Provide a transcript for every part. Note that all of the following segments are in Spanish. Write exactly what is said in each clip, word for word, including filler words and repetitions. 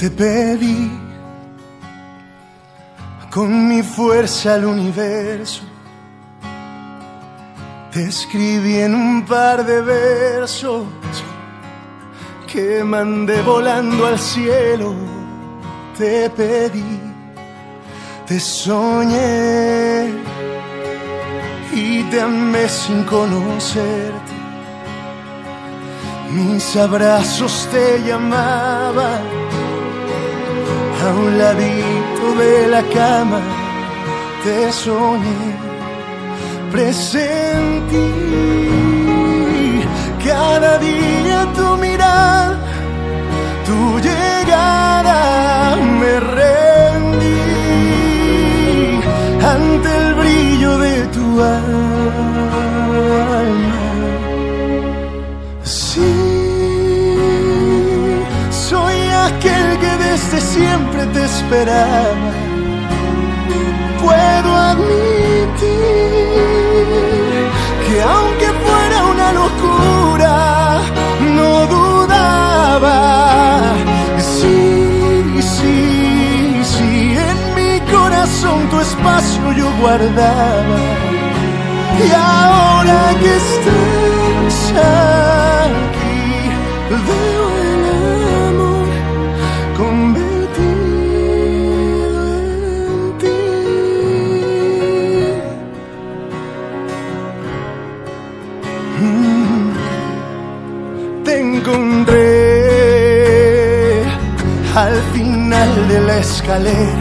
Te pedí con mi fuerza al universo, te escribí en un par de versos que mandé volando al cielo. Te pedí, te soñé y te amé sin conocerte. Mis abrazos te llamaban a un ladito de la cama. Te soñé, presentí cada día tu mirada, tu llegada. Me rendí ante el brillo de tu alma. Sí, soy aquel que desde siempre te esperaba. Puedo admitir que aunque fuera una locura, no dudaba. Sí, sí, sí, en mi corazón tu espacio yo guardaba. Y ahora que estás aquí, veo el amor convertido en ti. Mm. Te encontré al final de la escalera,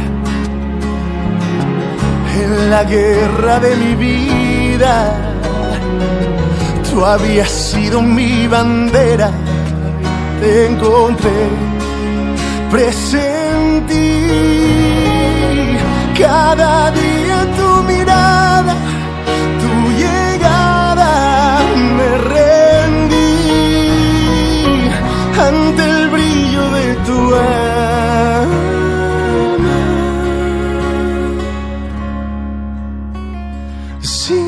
en la guerra de mi vida. Tú habías sido mi bandera. Te encontré, presentí cada día tu mirada, tu llegada. Me rendí ante el brillo de tu alma. Sí,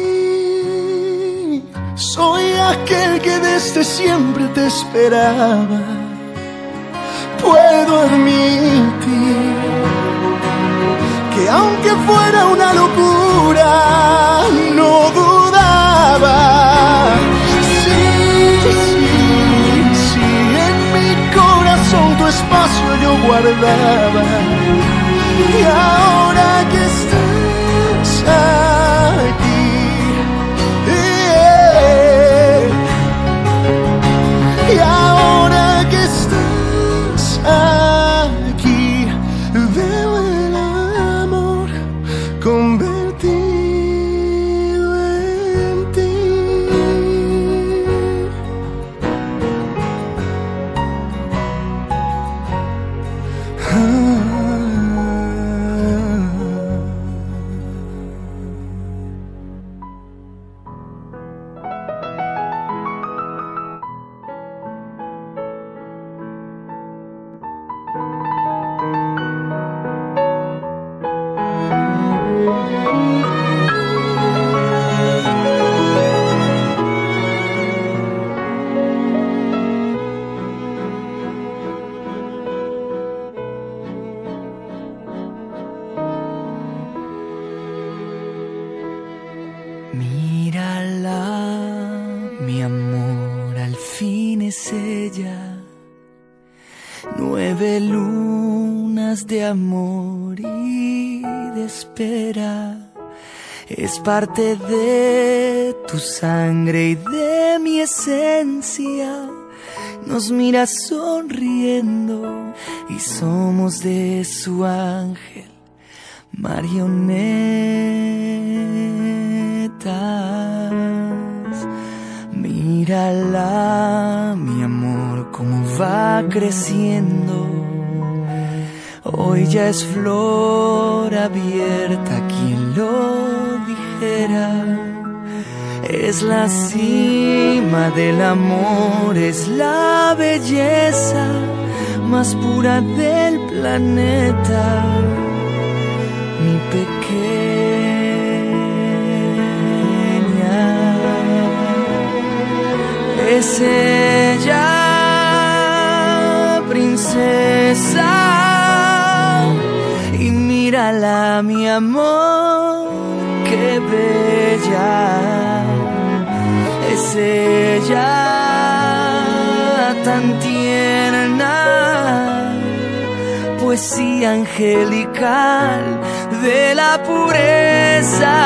soy aquel que desde siempre te esperaba. Puedo admitir que aunque fuera una locura, no dudaba. Sí, sí, sí, en mi corazón tu espacio yo guardaba. Y ahora que estás aquí, yeah, y ahora que estás aquí, veo el amor convertido en ti. Ah. Mírala, mi amor, al fin es ella. Nueve lunas de amor y de espera. Es parte de tu sangre y de mi esencia. Nos mira sonriendo y somos de su ángel marionetas. Mírala, mi amor, cómo va creciendo. Hoy ya es flor abierta, quien lo dijera. Es la cima del amor, es la belleza más pura del planeta. Mi pequeña es ella, princesa. mi amor, qué bella es ella, tan tierna, poesía angelical de la pureza.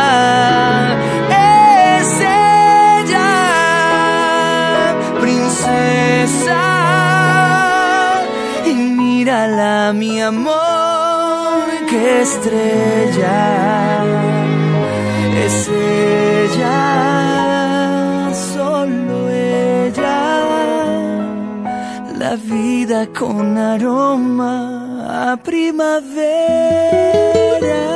Es ella, princesa, y mírala mi amor, qué estrella es ella, solo ella, la vida con aroma a primavera.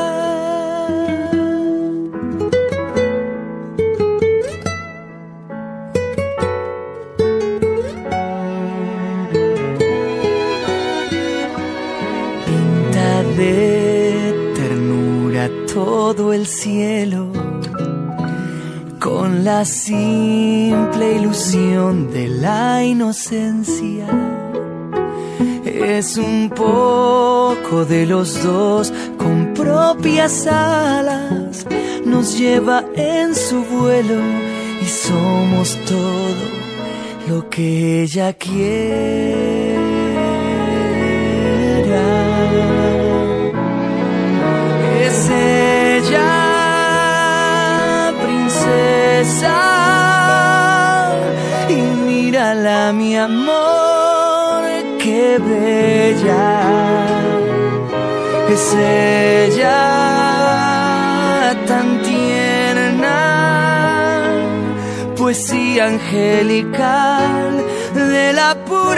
De ternura todo el cielo, con la simple ilusión de la inocencia. Es un poco de los dos, con propias alas, nos lleva en su vuelo y somos todo lo que ella quiera. Es ella, princesa, y mírala mi amor, qué bella es ella, tan tierna, poesía angelical de la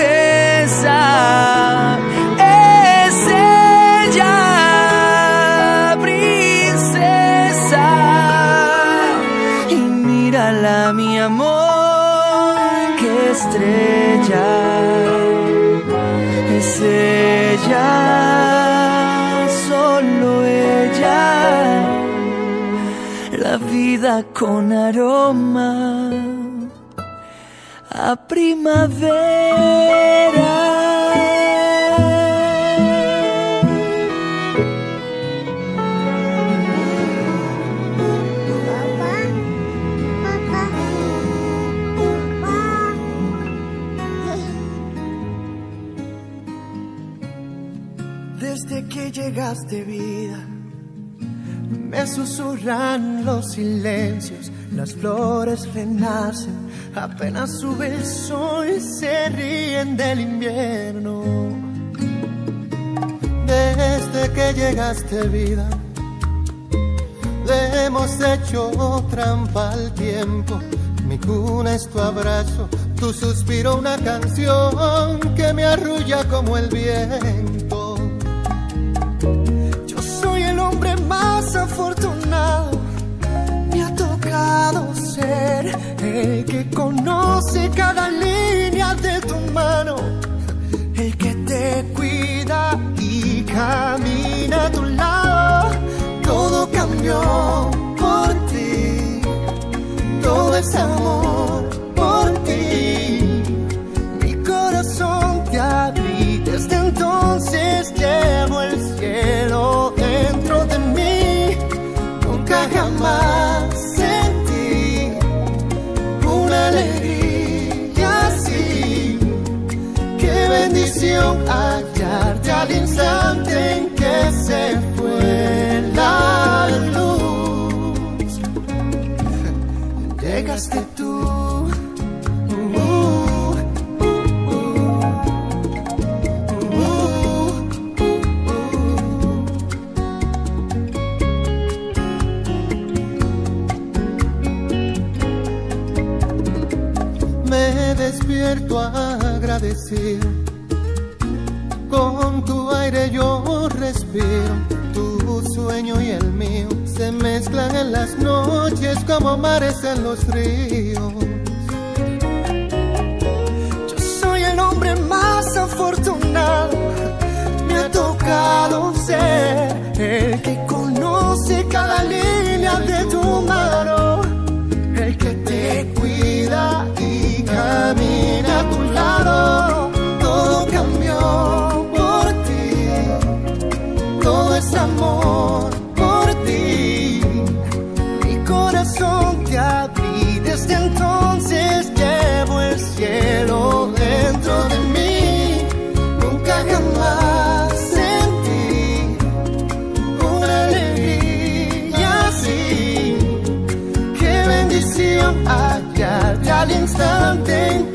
pureza. Es ella, princesa, y mírala mi amor, qué estrella es ella, solo ella, la vida con aroma a primavera. Desde que llegaste, vida, me susurran los silencios, las flores renacen, apenas sube el sol y se ríen del invierno. Desde que llegaste, vida, le hemos hecho trampa al tiempo. Mi cuna es tu abrazo, tu suspiro una canción que me arrulla como el viento. Yo soy el hombre más afortunado, me ha tocado ser el que conoce cada línea de tu mano, el que te cuida y camina a tu lado. Todo cambió por ti, todo es amor por ti. Mi corazón te abrí, desde entonces llevo el cielo dentro de mí. Nunca jamás sentí una alegría así. Qué bendición hallarte al instante en que se fue la luz. Llegaste tú. Uh, uh, uh, uh, uh. Me despierto agradecido, con tu aire yo respiro. Tu sueño y el mío se mezclan en las noches como mares en los ríos. Yo soy el hombre más afortunado, me ha tocado ser el que conoce cada línea de tu mano, el que te cuida y camina a tu lado. Todo cambió por ti, todo es amor al instante.